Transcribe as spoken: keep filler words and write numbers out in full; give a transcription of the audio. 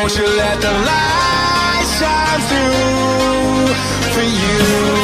won't you let the light shine through for you?